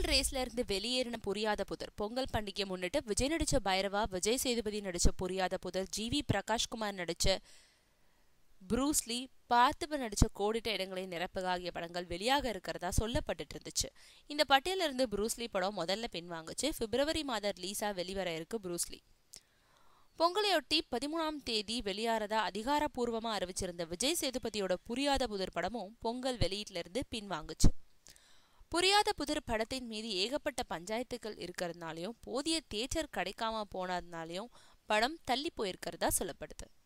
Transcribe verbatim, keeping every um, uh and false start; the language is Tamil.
ரேஸ்ல இருந்து வெளியேறின புரியாத புதர். பொங்கல் பண்டிகை முன்னிட்டு விஜய் நடிச்ச பைரவா, விஜய் சேதுபதி நடிச்ச புரியாத புதர், ஜி வி பிரகாஷ்குமார் நடிச்ச ப்ரூஸ்லி, பார்த்திபன் நடிச்ச கோடிட்ட இடங்களை நிரப்புக ஆகிய படங்கள் வெளியாக இருக்கிறதா சொல்லப்பட்டு இருந்துச்சு. இந்த பட்டியல இருந்து ப்ரூஸ்லி படம் முதல்ல பின்வாங்குச்சு. பிப்ரவரி மாதம் ரிலீஸா வெளிவர இருக்கு ப்ரூஸ்லி. பொங்கலையொட்டி பதிமூணாம் தேதி வெளியாறதா அதிகாரப்பூர்வமா அறிவிச்சிருந்த விஜய் சேதுபதியோட புரியாத புதர் படமும் பொங்கல் வெளியீட்டுல இருந்து பின்வாங்குச்சு. புரியாத புதர் படத்தின் மீது ஏகப்பட்ட பஞ்சாயத்துகள் இருக்கிறதுனாலையும் போதிய தியேட்டர் கிடைக்காம போனதுனாலையும் படம் தள்ளி போயிருக்கிறதா சொல்லப்படுது.